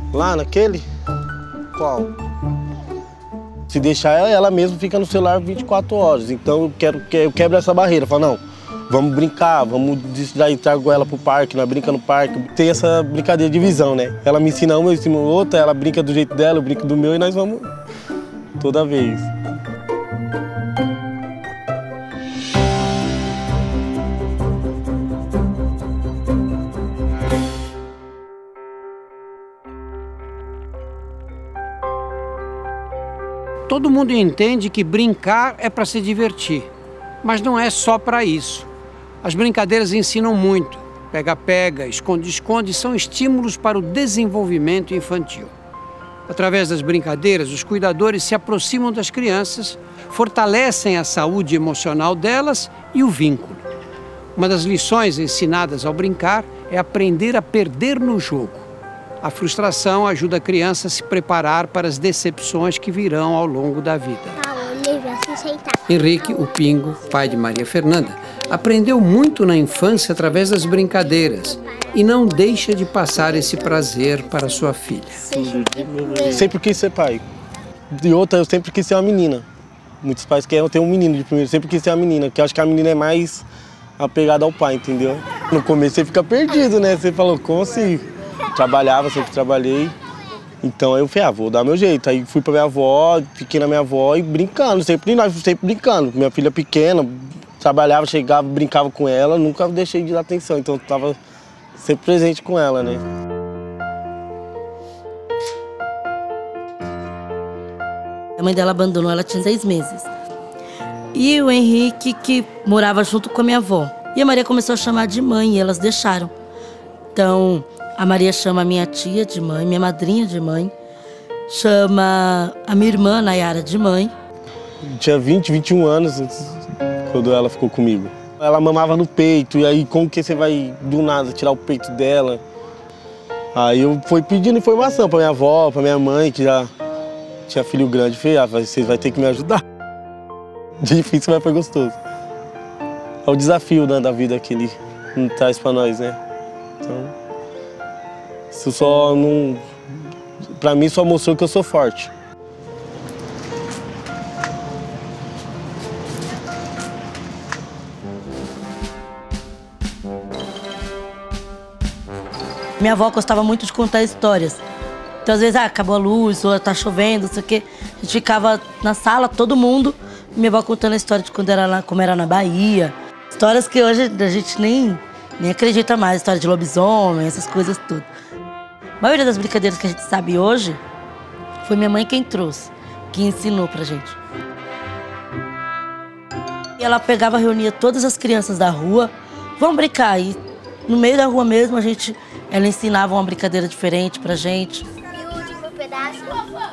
Lá naquele? Qual? Se deixar ela mesma fica no celular 24 horas. Então eu quebro essa barreira. Falo, não, vamos brincar, vamos distrair, trago ela pro parque, nós brinca no parque. Tem essa brincadeira de visão, né? Ela me ensina uma, eu ensino outra, ela brinca do jeito dela, eu brinco do meu e nós vamos toda vez. Todo mundo entende que brincar é para se divertir, mas não é só para isso. As brincadeiras ensinam muito. Pega-pega, esconde-esconde são estímulos para o desenvolvimento infantil. Através das brincadeiras, os cuidadores se aproximam das crianças, fortalecem a saúde emocional delas e o vínculo. Uma das lições ensinadas ao brincar é aprender a perder no jogo. A frustração ajuda a criança a se preparar para as decepções que virão ao longo da vida. Henrique, o Pingo, pai de Maria Fernanda, aprendeu muito na infância através das brincadeiras e não deixa de passar esse prazer para sua filha. Sempre quis ser pai. De outra, eu sempre quis ser uma menina. Muitos pais querem ter um menino de primeiro, sempre quis ser uma menina, porque eu acho que a menina é mais apegada ao pai, entendeu? No começo você fica perdido, né? Você falou, como assim? Trabalhava, sempre trabalhei. Então eu falei, vou dar meu jeito. Aí fui pra minha avó, fiquei na minha avó e brincando, sempre brincando. Minha filha pequena, trabalhava, chegava, brincava com ela, nunca deixei de dar atenção. Então eu tava sempre presente com ela, né? A mãe dela abandonou, ela tinha 6 meses. E o Henrique, que morava junto com a minha avó. E a Maria começou a chamar de mãe e elas deixaram. Então, a Maria chama a minha tia de mãe, minha madrinha de mãe, chama a minha irmã, Nayara, de mãe. Tinha 20, 21 anos quando ela ficou comigo. Ela mamava no peito, e aí como que você vai, do nada, tirar o peito dela? Aí eu fui pedindo informação pra minha avó, pra minha mãe, que já tinha filho grande. Falei, vocês vão ter que me ajudar. Difícil, mas foi gostoso. É o desafio, né, da vida que ele traz pra nós, né? Então, isso só não... Pra mim só mostrou que eu sou forte. Minha avó gostava muito de contar histórias. Então, às vezes, acabou a luz, ou tá chovendo, não sei o quê. A gente ficava na sala, todo mundo, minha avó contando a história de quando era lá, como era na Bahia. Histórias que hoje a gente nem acredita mais, história de lobisomem, essas coisas tudo. A maioria das brincadeiras que a gente sabe hoje foi minha mãe quem trouxe, que ensinou pra gente. E ela pegava, reunia todas as crianças da rua, vamos brincar. E no meio da rua mesmo, ela ensinava uma brincadeira diferente pra gente. E o último pedaço?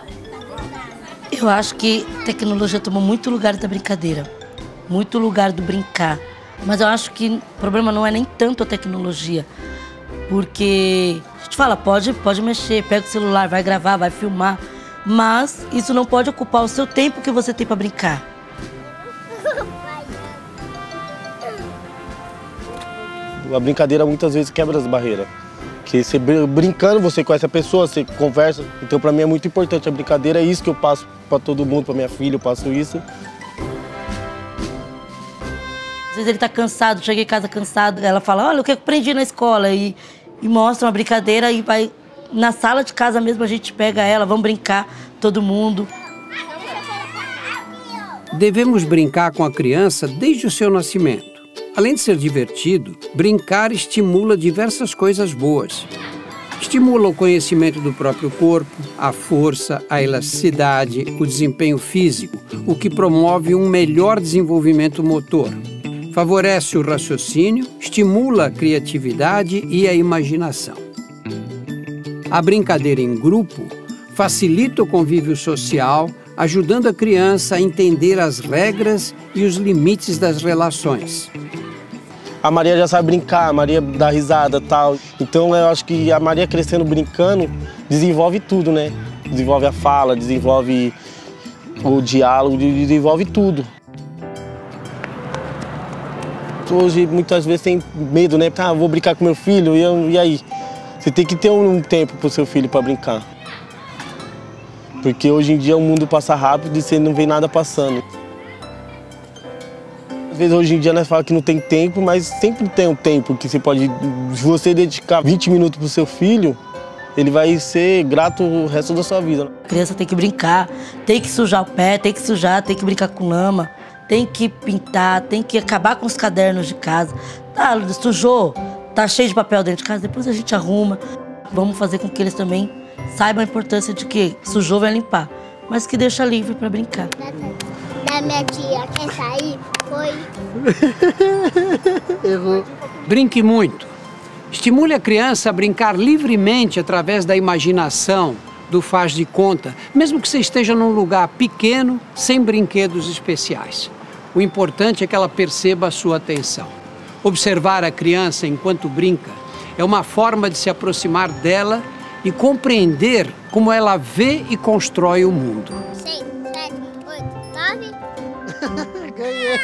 Eu acho que a tecnologia tomou muito lugar da brincadeira, muito lugar do brincar. Mas eu acho que o problema não é nem tanto a tecnologia, porque a gente fala, pode mexer, pega o celular, vai gravar, vai filmar, mas isso não pode ocupar o seu tempo que você tem para brincar. A brincadeira muitas vezes quebra as barreiras. Que você brincando, você conhece a pessoa, você conversa. Então pra mim é muito importante a brincadeira, é isso que eu passo para todo mundo, para minha filha, eu passo isso. Às vezes ele tá cansado, chega em casa cansado, ela fala, olha o que eu aprendi na escola, e mostra uma brincadeira e vai na sala de casa mesmo, a gente pega ela, vamos brincar, todo mundo. Devemos brincar com a criança desde o seu nascimento. Além de ser divertido, brincar estimula diversas coisas boas. Estimula o conhecimento do próprio corpo, a força, a elasticidade, o desempenho físico, o que promove um melhor desenvolvimento motor. Favorece o raciocínio, estimula a criatividade e a imaginação. A brincadeira em grupo facilita o convívio social, ajudando a criança a entender as regras e os limites das relações. A Maria já sabe brincar, a Maria dá risada e tal. Então eu acho que a Maria crescendo brincando desenvolve tudo, né? Desenvolve a fala, desenvolve o diálogo, desenvolve tudo. Hoje muitas vezes tem medo, né? Vou brincar com meu filho e aí? Você tem que ter um tempo pro seu filho para brincar. Porque hoje em dia o mundo passa rápido e você não vê nada passando. Às vezes hoje em dia nós falamos que não tem tempo, mas sempre tem um tempo que você pode... Se você dedicar 20 minutos pro seu filho, ele vai ser grato o resto da sua vida. A criança tem que brincar, tem que sujar o pé, tem que sujar, tem que brincar com lama, tem que pintar, tem que acabar com os cadernos de casa. Tá, sujou, tá cheio de papel dentro de casa, depois a gente arruma. Vamos fazer com que eles também saibam a importância de que sujou vai limpar, mas que deixa livre para brincar. Da minha tia, quer sair? Foi. Errou. Brinque muito. Estimule a criança a brincar livremente através da imaginação, do faz de conta, mesmo que você esteja num lugar pequeno, sem brinquedos especiais. O importante é que ela perceba a sua atenção. Observar a criança enquanto brinca é uma forma de se aproximar dela e compreender como ela vê e constrói o mundo. 6, 7, 8, 9. Ganhei!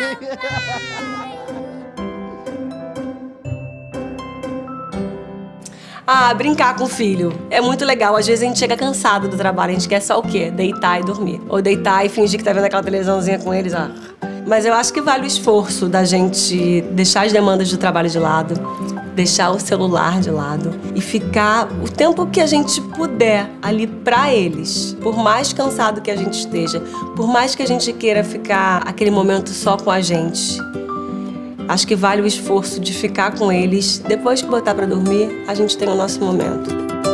Brincar com o filho é muito legal. Às vezes a gente chega cansado do trabalho, a gente quer só o quê? Deitar e dormir. Ou deitar e fingir que tá vendo aquela televisãozinha com eles. Mas eu acho que vale o esforço da gente deixar as demandas do trabalho de lado, deixar o celular de lado e ficar o tempo que a gente puder ali pra eles. Por mais cansado que a gente esteja, por mais que a gente queira ficar aquele momento só com a gente, acho que vale o esforço de ficar com eles. Depois que botar pra dormir, a gente tem o nosso momento.